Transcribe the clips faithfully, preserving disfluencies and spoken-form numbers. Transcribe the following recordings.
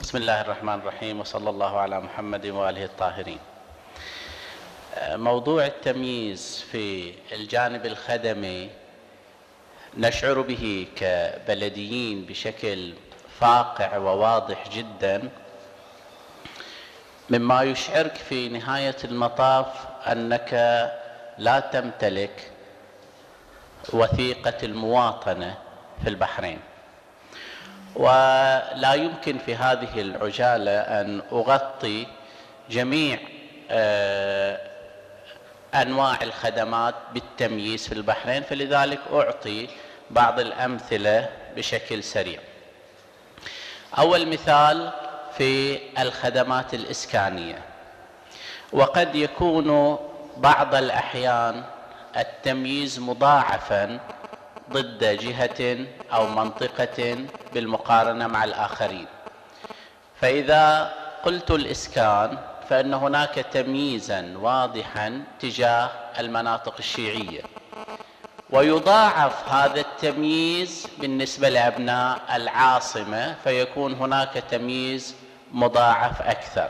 بسم الله الرحمن الرحيم، وصلى الله على محمد وآله الطاهرين. موضوع التمييز في الجانب الخدمي نشعر به كبلديين بشكل فاقع وواضح جدا، مما يشعرك في نهاية المطاف أنك لا تمتلك وثيقة المواطنة في البحرين. ولا يمكن في هذه العجالة أن أغطي جميع أنواع الخدمات بالتمييز في البحرين، فلذلك أعطي بعض الأمثلة بشكل سريع. أول مثال في الخدمات الإسكانية، وقد يكون بعض الأحيان التمييز مضاعفا ضد جهة أو منطقة بالمقارنة مع الآخرين. فإذا قلت الإسكان فإن هناك تمييزا واضحا تجاه المناطق الشيعية، ويضاعف هذا التمييز بالنسبة لأبناء العاصمة، فيكون هناك تمييز مضاعف أكثر.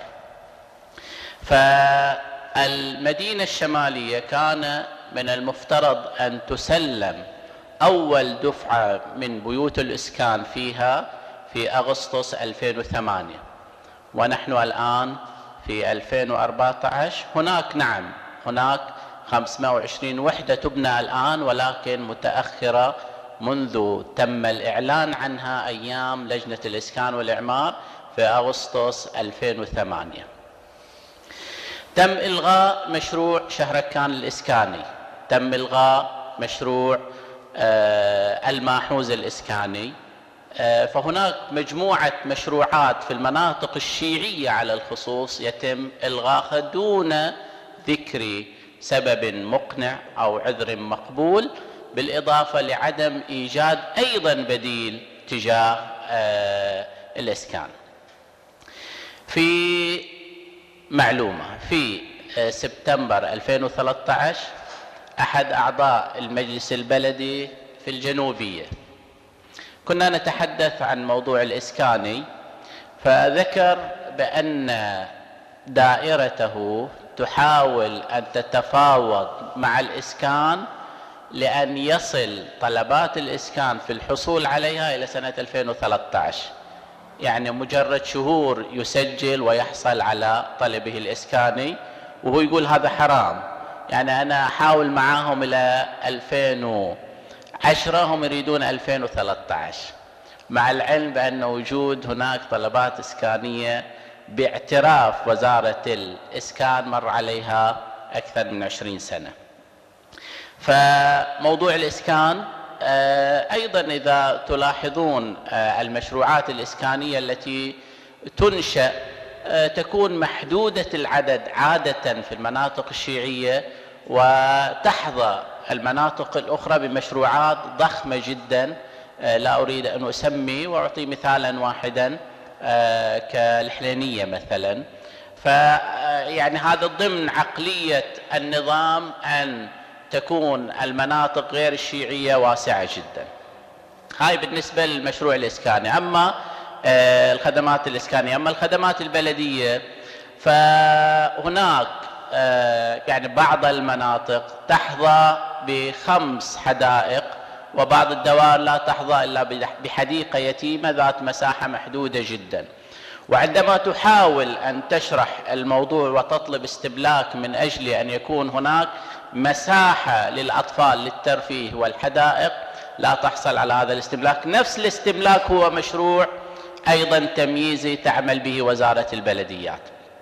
فالمدينة الشمالية كان من المفترض أن تسلم أول دفعة من بيوت الإسكان فيها في أغسطس ألفين وثمانية، ونحن الآن في ألفين وأربعة عشر. هناك نعم هناك خمسمائة وعشرين وحدة تبنى الآن، ولكن متأخرة منذ تم الإعلان عنها أيام لجنة الإسكان والإعمار في أغسطس ألفين وثمانية. تم إلغاء مشروع شهركان الإسكاني، تم إلغاء مشروع آه الماحوز الإسكاني. آه فهناك مجموعة مشروعات في المناطق الشيعية على الخصوص يتم إلغاءها دون ذكر سبب مقنع أو عذر مقبول، بالإضافة لعدم إيجاد أيضا بديل تجاه آه الإسكان. في معلومة، في آه سبتمبر ألفين وثلاثة عشر أحد أعضاء المجلس البلدي في الجنوبية كنا نتحدث عن موضوع الإسكاني، فذكر بأن دائرته تحاول أن تتفاوض مع الإسكان لأن يصل طلبات الإسكان في الحصول عليها إلى سنة ألفين وثلاثة عشر، يعني مجرد شهور يسجل ويحصل على طلبه الإسكاني، وهو يقول هذا حرام. يعني أنا أحاول معاهم إلى ألفين وعشرة، هم يريدون ألفين وثلاثة عشر، مع العلم بأن وجود هناك طلبات إسكانية باعتراف وزارة الإسكان مر عليها أكثر من عشرين سنة. فموضوع الإسكان أيضا إذا تلاحظون المشروعات الإسكانية التي تنشأ تكون محدودة العدد عادة في المناطق الشيعية، وتحظى المناطق الأخرى بمشروعات ضخمة جدا. لا أريد أن أسمي، وأعطي مثالا واحدا كالحلينية مثلا. فيعني هذا ضمن عقلية النظام أن تكون المناطق غير الشيعية واسعة جدا. هاي بالنسبة للمشروع الإسكاني. أما الخدمات الإسكانية، أما الخدمات البلدية فهناك يعني بعض المناطق تحظى بخمس حدائق، وبعض الدوائر لا تحظى إلا بحديقة يتيمة ذات مساحة محدودة جدا. وعندما تحاول أن تشرح الموضوع وتطلب استبلاك من أجل أن يكون هناك مساحة للأطفال للترفيه والحدائق، لا تحصل على هذا الاستبلاك. نفس الاستبلاك هو مشروع أيضا تمييزي تعمل به وزارة البلديات.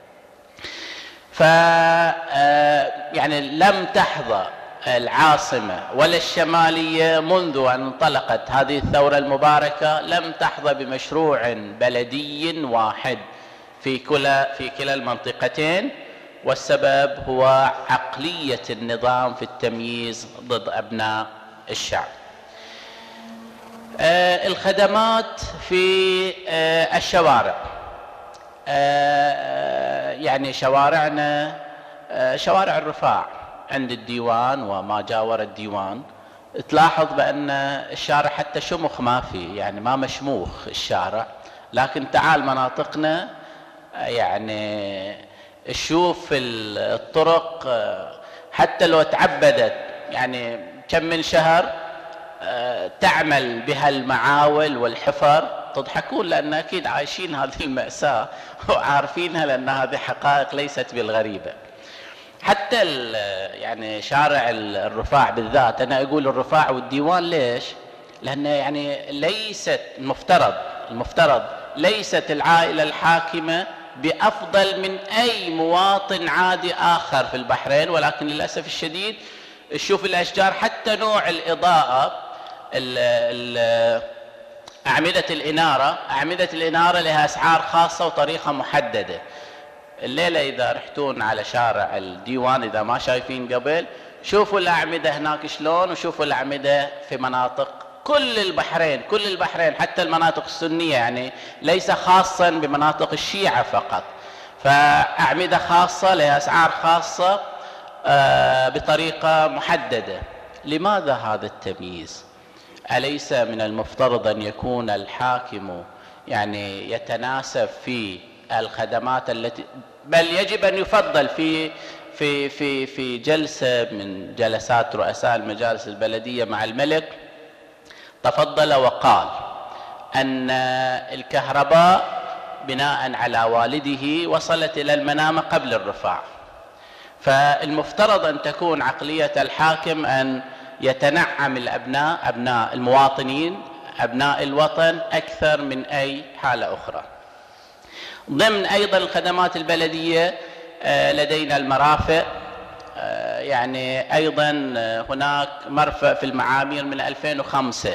ف يعني لم تحظى العاصمة ولا الشمالية منذ أن انطلقت هذه الثورة المباركة، لم تحظى بمشروع بلدي واحد في كلا في كلا المنطقتين، والسبب هو عقلية النظام في التمييز ضد أبناء الشعب. آه الخدمات في آه الشوارع، آه يعني شوارعنا آه شوارع الرفاع عند الديوان وما جاور الديوان، تلاحظ بأن الشارع حتى شمخ ما فيه، يعني ما مشموخ الشارع. لكن تعال مناطقنا يعني تشوف الطرق حتى لو تعبدت يعني كم من شهر تعمل بها المعاول والحفر، تضحكون لأن أكيد عايشين هذه المأساة وعارفينها، لأن هذه حقائق ليست بالغريبة. حتى يعني شارع الرفاع بالذات، أنا أقول الرفاع والديوان ليش؟ لأن يعني ليست المفترض المفترض ليست العائلة الحاكمة بأفضل من أي مواطن عادي آخر في البحرين، ولكن للأسف الشديد تشوف الأشجار حتى نوع الإضاءة، ال ال أعمدة الإنارة أعمدة الإنارة لها أسعار خاصة وطريقة محددة. الليلة إذا رحتون على شارع الديوان إذا ما شايفين قبل، شوفوا الأعمدة هناك شلون، وشوفوا الأعمدة في مناطق كل البحرين كل البحرين حتى المناطق السنية، يعني ليس خاصا بمناطق الشيعة فقط، فأعمدة خاصة لها أسعار خاصة بطريقة محددة. لماذا هذا التمييز؟ أليس من المفترض أن يكون الحاكم يعني يتناسب في الخدمات التي، بل يجب أن يفضل في في في في جلسة من جلسات رؤساء المجالس البلدية مع الملك، تفضل وقال أن الكهرباء بناء على والده وصلت إلى المنامة قبل الرفاع، فالمفترض أن تكون عقلية الحاكم أن يتنعم الأبناء أبناء المواطنين أبناء الوطن أكثر من أي حالة أخرى. ضمن أيضا الخدمات البلدية لدينا المرافق، يعني أيضا هناك مرفأ في المعامير من ألفين وخمسة،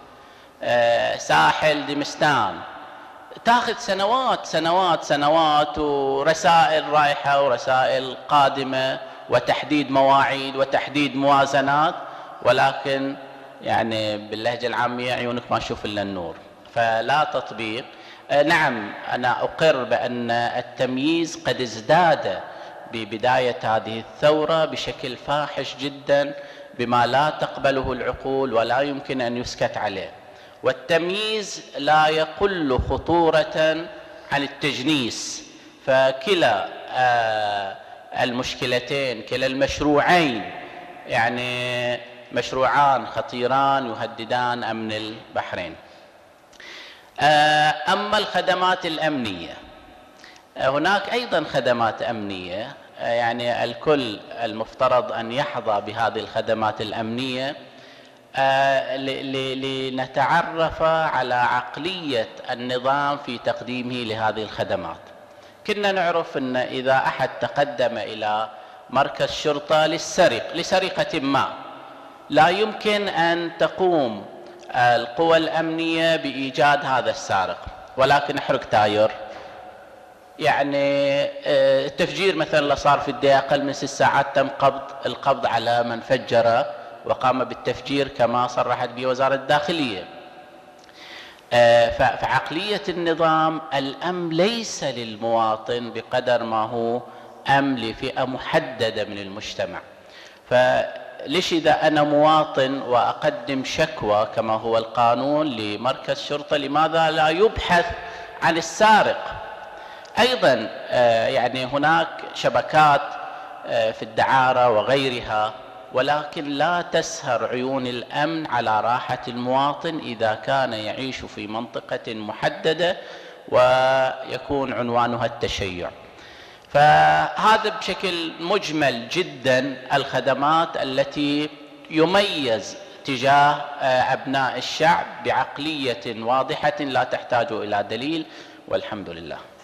ساحل دمستان، تاخذ سنوات سنوات سنوات ورسائل رايحة ورسائل قادمة وتحديد مواعيد وتحديد موازنات، ولكن يعني باللهجة العامية عيونك ما تشوف إلا النور، فلا تطبيق. نعم أنا أقر بأن التمييز قد ازداد ببداية هذه الثورة بشكل فاحش جدا بما لا تقبله العقول ولا يمكن أن يسكت عليه، والتمييز لا يقل خطورة عن التجنيس، فكلا المشكلتين كلا المشروعين يعني مشروعان خطيران يهددان أمن البحرين. أما الخدمات الأمنية، هناك أيضا خدمات أمنية، يعني الكل المفترض أن يحظى بهذه الخدمات الأمنية لنتعرف على عقلية النظام في تقديمه لهذه الخدمات. كنا نعرف أن إذا أحد تقدم إلى مركز شرطة للسرقة لسرقة ما، لا يمكن أن تقوم القوى الأمنية بإيجاد هذا السارق، ولكن احرق تاير، يعني التفجير مثلا اللي صار في الدقيقة أقل من ست ساعات تم قبض القبض على من فجر وقام بالتفجير كما صرحت به وزارة الداخلية. فعقلية النظام الأمن ليس للمواطن بقدر ما هو أمن لفئة محددة من المجتمع. فليش إذا أنا مواطن وأقدم شكوى كما هو القانون لمركز شرطة، لماذا لا يبحث عن السارق؟ أيضا يعني هناك شبكات في الدعارة وغيرها، ولكن لا تسهر عيون الأمن على راحة المواطن إذا كان يعيش في منطقة محددة ويكون عنوانها التشيع. فهذا بشكل مجمل جدا الخدمات التي يميز تجاه أبناء الشعب بعقلية واضحة لا تحتاج إلى دليل، والحمد لله.